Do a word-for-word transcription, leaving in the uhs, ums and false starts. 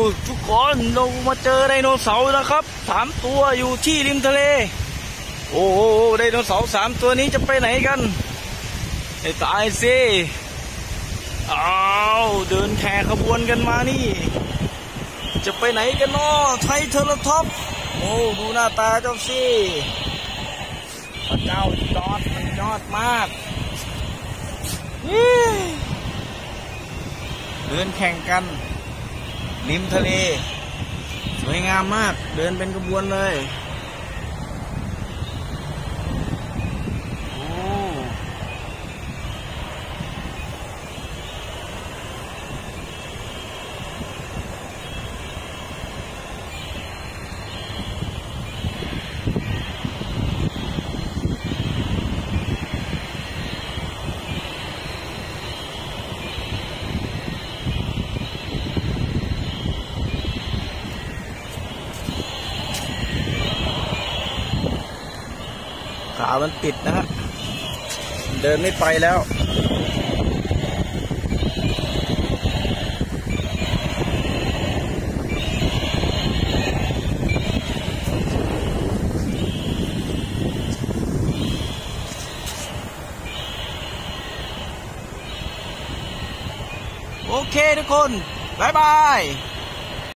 ทุกคนเรามาเจอไดโนเสาร์นะครับสามตัวอยู่ที่ริมทะเลโอ้โหไดโนเสาร์สามตัวนี้จะไปไหนกันไอ้ตายสิอ้าวเดินแข่ขบวนกันมานี่จะไปไหนกันเนาะไทเทอร์ท็อปโอ้ดูหน้าตาเจ้าสิพระเจ้ายอดมันยอดมากเดินแข่งกันริมทะเลสวยงามมากเดินเป็นขบวนเลยโอ้ขามันติดนะฮะเดินไม่ไปแล้วโอเคทุกคนบ๊ายบาย